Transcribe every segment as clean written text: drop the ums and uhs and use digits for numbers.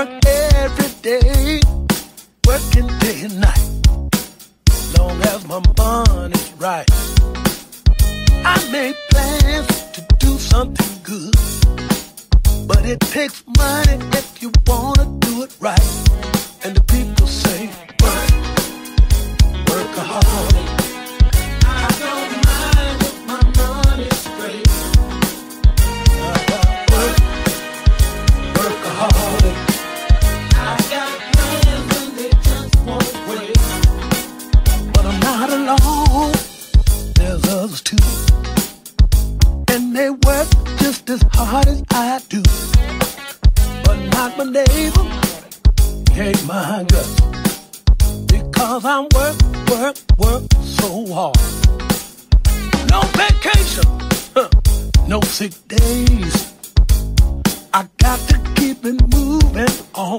work every day, working day and night. Long as my money's right, I make plans to do something good, but it takes money if you wanna do it right. And the people say, work, workaholic. I don't mind if my money's straight. I got work, workaholic. I got plans and they just won't wait. But I'm not alone, there's others too, and they work just as hard as I do. But not my neighbor, he ain't my guts, because I work so hard. No vacation, no sick days. I got to keep it moving on.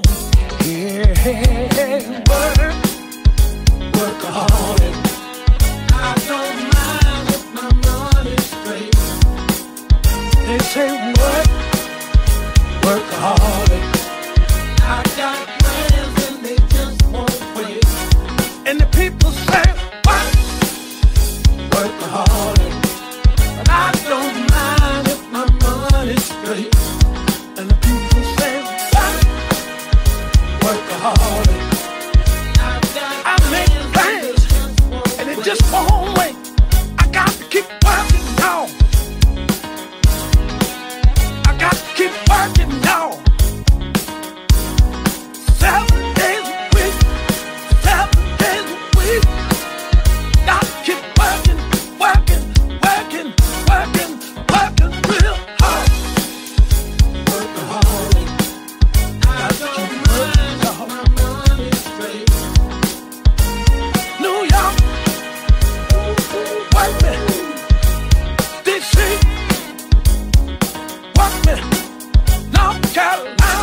Yeah, work, workaholic. I don't mind if my money's straight. They say work, workaholic. I got plans and they just won't wait. And the people say what? Workaholic. But I don't mind if my money's straight. And the people say what? Workaholic. I make plans and it just won't wait. I got to keep working, y'all. I got to keep working, y'all. 7 days a week, 7 days a week. Got to keep working, working, working, working, working real hard. Workaholic. I don't mind if my money's straight. New York, work me. DC, work me. North Carolina,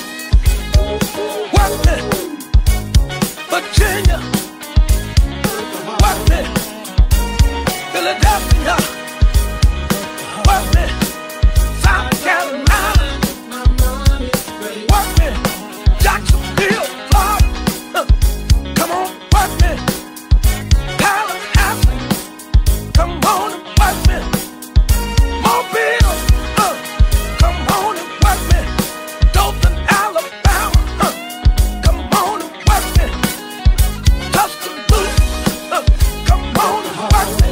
work me. Virginia, work me. Philadelphia, work me. South Carolina, work me. Jacksonville, Florida, come on, work me. Tallahassee, come on and work me. Mobile, come on and work me. Dothan, Alabama, come on and work me. Tuscaloosa, come on and work me.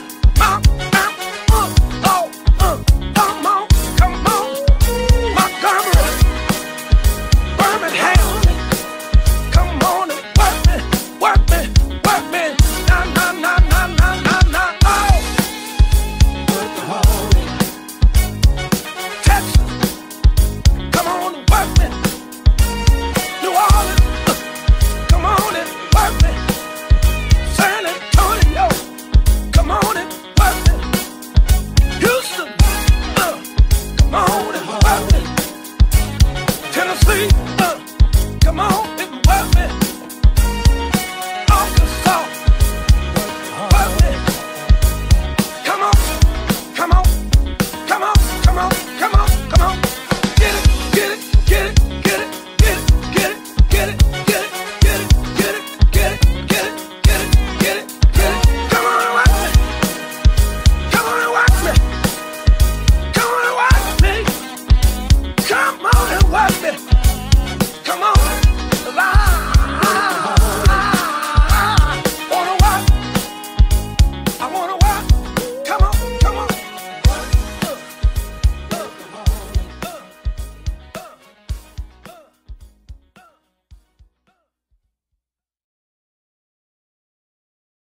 Come on. Montgomery, Birmingham, come on and work me, work me, work me. Na na na na na na na. Oh, workaholic. Texas, come on and work me. New Orleans, come on and work me. San Antonio, come on and work me. Houston, come on and work me. Tennessee, come on.